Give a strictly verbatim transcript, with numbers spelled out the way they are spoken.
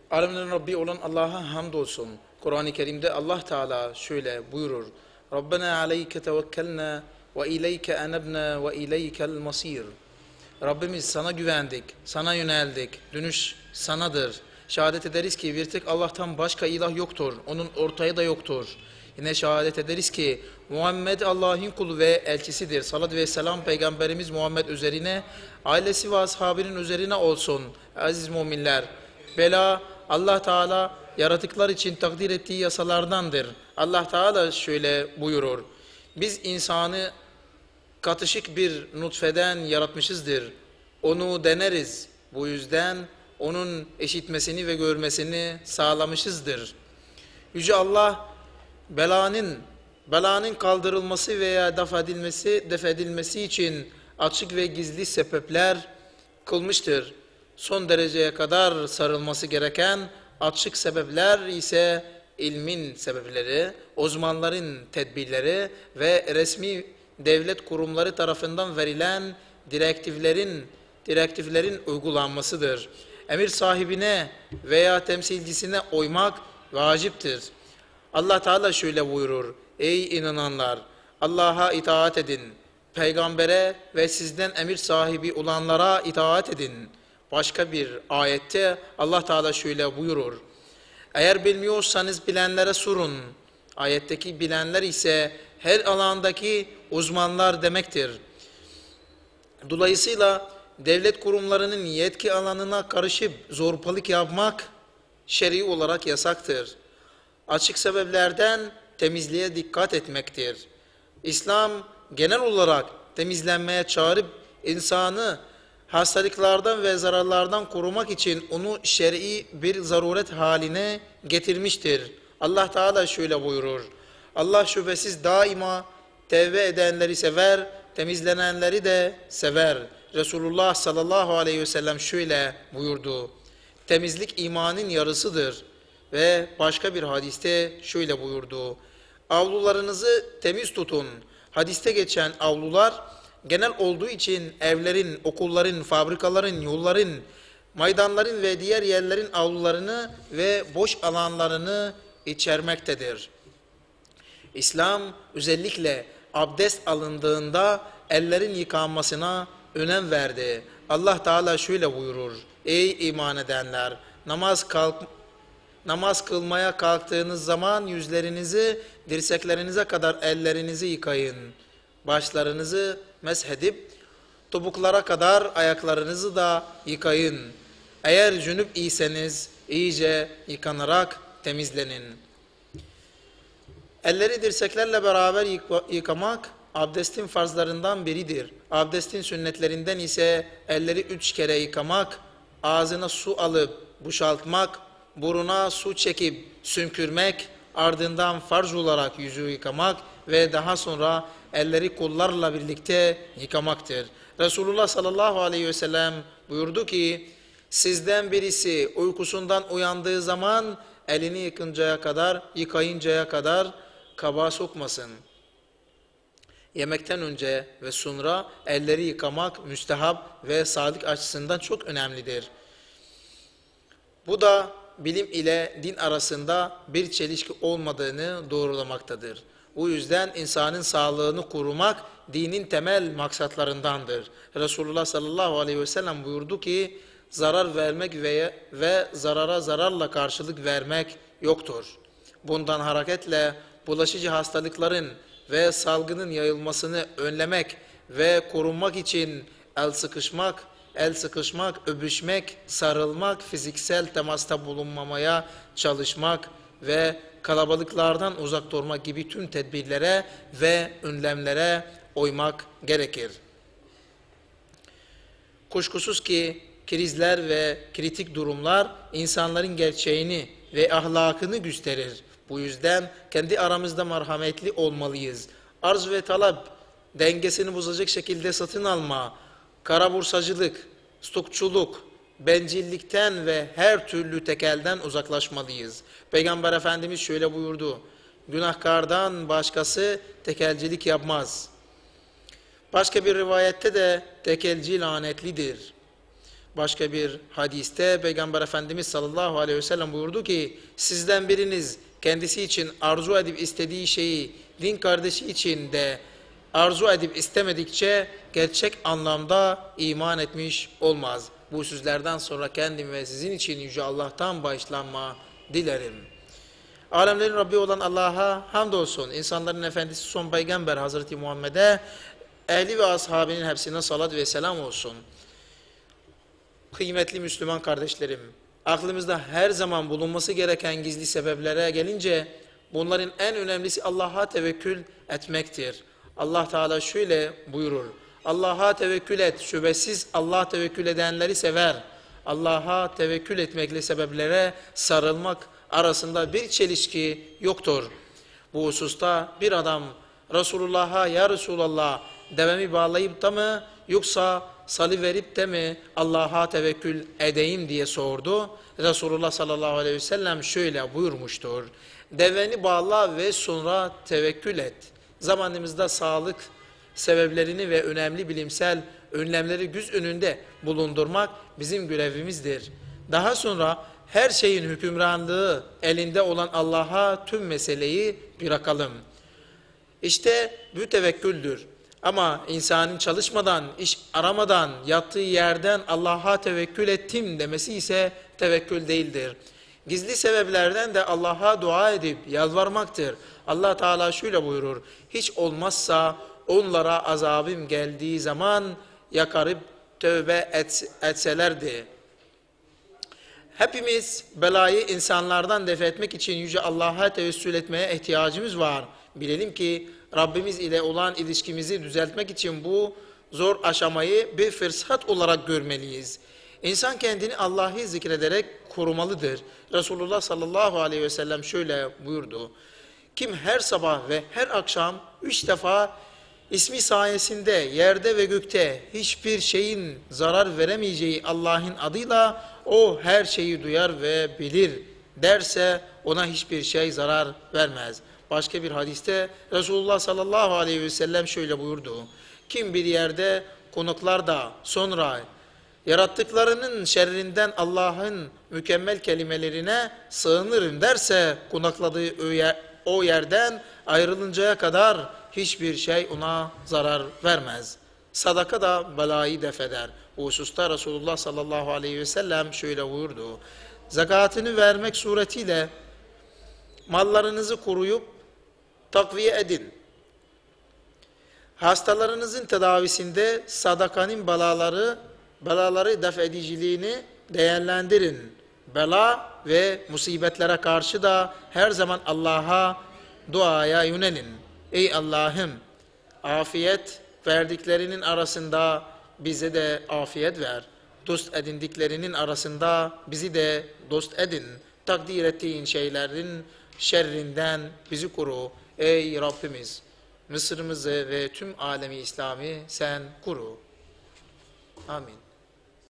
Alemlerin Rabbi olan Allah'a hamdolsun. Kur'an-ı Kerim'de Allah Teala şöyle buyurur. Rabbena aleyke tevekkelna ve ileyke enebna ve ileykel masir. Rabbimiz sana güvendik, sana yöneldik. Dönüş sanadır. Şehadet ederiz ki bir tek Allah'tan başka ilah yoktur. Onun ortaya da yoktur. Yine şehadet ederiz ki Muhammed Allah'ın kulu ve elçisidir. Salat ve selam Peygamberimiz Muhammed üzerine, ailesi ve ashabının üzerine olsun. Aziz müminler, bela Allah Teala yaratıklar için takdir ettiği yasalardandır. Allah Teala şöyle buyurur. Biz insanı katışık bir nutfeden yaratmışızdır. Onu deneriz. Bu yüzden onun işitmesini ve görmesini sağlamışızdır. Yüce Allah belanın belanın kaldırılması veya def edilmesi, def edilmesi için açık ve gizli sebepler kılmıştır. Son dereceye kadar sarılması gereken açık sebepler ise ilmin sebepleri, uzmanların tedbirleri ve resmi devlet kurumları tarafından verilen direktiflerin direktiflerin uygulanmasıdır. Emir sahibine veya temsilcisine uymak vaciptir. Allah Teala şöyle buyurur. Ey inananlar! Allah'a itaat edin. Peygambere ve sizden emir sahibi olanlara itaat edin. Başka bir ayette Allah Teala şöyle buyurur. Eğer bilmiyorsanız bilenlere sorun. Ayetteki bilenler ise her alandaki uzmanlar demektir. Dolayısıyla devlet kurumlarının yetki alanına karışıp zorbalık yapmak şer'i olarak yasaktır. Açık sebeplerden temizliğe dikkat etmektir. İslam genel olarak temizlenmeye çağırıp insanı hastalıklardan ve zararlardan korumak için onu şer'i bir zaruret haline getirmiştir. Allah Teala şöyle buyurur. Allah şüphesiz daima tevbe edenleri sever, temizlenenleri de sever. Resulullah sallallahu aleyhi ve sellem şöyle buyurdu. Temizlik imanın yarısıdır. Ve başka bir hadiste şöyle buyurdu. Avlularınızı temiz tutun. Hadiste geçen avlular genel olduğu için evlerin, okulların, fabrikaların, yolların, meydanların ve diğer yerlerin avlularını ve boş alanlarını içermektedir. İslam özellikle abdest alındığında ellerin yıkanmasına önem verdi. Allah Teala şöyle buyurur. Ey iman edenler! Namaz kalk Namaz kılmaya kalktığınız zaman yüzlerinizi dirseklerinize kadar ellerinizi yıkayın. Başlarınızı meshedip topuklara kadar ayaklarınızı da yıkayın. Eğer cünüp iseniz iyice yıkanarak temizlenin. Elleri dirseklerle beraber yıkamak abdestin farzlarından biridir. Abdestin sünnetlerinden ise elleri üç kere yıkamak, ağzına su alıp boşaltmak, buruna su çekip sümkürmek, ardından farz olarak yüzü yıkamak ve daha sonra elleri kollarla birlikte yıkamaktır. Resulullah sallallahu aleyhi ve sellem buyurdu ki, sizden birisi uykusundan uyandığı zaman elini yıkıncaya kadar, yıkayıncaya kadar kaba sokmasın. Yemekten önce ve sonra elleri yıkamak müstehap ve sağlık açısından çok önemlidir. Bu da bilim ile din arasında bir çelişki olmadığını doğrulamaktadır. Bu yüzden insanın sağlığını korumak dinin temel maksatlarındandır. Resulullah sallallahu aleyhi ve sellem buyurdu ki, zarar vermek ve, ve zarara zararla karşılık vermek yoktur. Bundan hareketle bulaşıcı hastalıkların ve salgının yayılmasını önlemek ve korunmak için el sıkışmak, el sıkışmak, öpüşmek, sarılmak, fiziksel temasta bulunmamaya çalışmak ve kalabalıklardan uzak durmak gibi tüm tedbirlere ve önlemlere uymak gerekir. Kuşkusuz ki krizler ve kritik durumlar insanların gerçeğini ve ahlakını gösterir. Bu yüzden kendi aramızda merhametli olmalıyız. Arz ve talep dengesini bozacak şekilde satın alma, kara borsacılık, stokçuluk, bencillikten ve her türlü tekelden uzaklaşmalıyız. Peygamber Efendimiz şöyle buyurdu. Günahkardan başkası tekelcilik yapmaz. Başka bir rivayette de tekelci lanetlidir. Başka bir hadiste Peygamber Efendimiz sallallahu aleyhi ve sellem buyurdu ki, sizden biriniz kendisi için arzu edip istediği şeyi din kardeşi için de arzu edip istemedikçe gerçek anlamda iman etmiş olmaz. Bu sözlerden sonra kendim ve sizin için Yüce Allah'tan bağışlanma dilerim. Alemlerin Rabbi olan Allah'a hamdolsun. İnsanların Efendisi son Peygamber Hazreti Muhammed'e, ehli ve ashabinin hepsine salat ve selam olsun. Kıymetli Müslüman kardeşlerim, aklımızda her zaman bulunması gereken gizli sebeplere gelince, bunların en önemlisi Allah'a tevekkül etmektir. Allah Teala şöyle buyurur: Allah'a tevekkül et, şüphesiz Allah tevekkül edenleri sever. Allah'a tevekkül etmekle sebeplere sarılmak arasında bir çelişki yoktur. Bu hususta bir adam Resulullah'a, ya Resulallah, devemi bağlayıp da mı yoksa salıverip de mi Allah'a tevekkül edeyim diye sordu. Resulullah sallallahu aleyhi ve sellem şöyle buyurmuştur: deveni bağla ve sonra tevekkül et. Zamanımızda sağlık sebeplerini ve önemli bilimsel önlemleri göz önünde bulundurmak bizim görevimizdir. Daha sonra her şeyin hükümranlığı elinde olan Allah'a tüm meseleyi bırakalım. İşte bu tevekküldür. Ama insanın çalışmadan, iş aramadan, yattığı yerden Allah'a tevekkül ettim demesi ise tevekkül değildir. Gizli sebeplerden de Allah'a dua edip yalvarmaktır. Allah Teala şöyle buyurur: hiç olmazsa onlara azabım geldiği zaman yakarıp tövbe et, etselerdi. Hepimiz belayı insanlardan def etmek için Yüce Allah'a tevessül etmeye ihtiyacımız var. Bilelim ki Rabbimiz ile olan ilişkimizi düzeltmek için bu zor aşamayı bir fırsat olarak görmeliyiz. İnsan kendini Allah'ı zikrederek korumalıdır. Resulullah sallallahu aleyhi ve sellem şöyle buyurdu: kim her sabah ve her akşam üç defa ismi sayesinde yerde ve gökte hiçbir şeyin zarar veremeyeceği Allah'ın adıyla o her şeyi duyar ve bilir derse ona hiçbir şey zarar vermez. Başka bir hadiste Resulullah sallallahu aleyhi ve sellem şöyle buyurdu: kim bir yerde konuklar da sonra yarattıklarının şerrinden Allah'ın mükemmel kelimelerine sığınırım derse konakladığı o yerden ayrılıncaya kadar hiçbir şey ona zarar vermez. Sadaka da belayı def eder. Bu hususta Resulullah sallallahu aleyhi ve sellem şöyle buyurdu: zekatını vermek suretiyle mallarınızı koruyup takviye edin. Hastalarınızın tedavisinde sadakanın belaları, belaları def ediciliğini değerlendirin. Bela ve musibetlere karşı da her zaman Allah'a duaya yönelin. Ey Allah'ım, afiyet verdiklerinin arasında bize de afiyet ver. Dost edindiklerinin arasında bizi de dost edin. Takdir ettiğin şeylerin şerrinden bizi koru. Ey Rabbimiz, Mısır'ımızı ve tüm alemi İslami sen koru. Amin.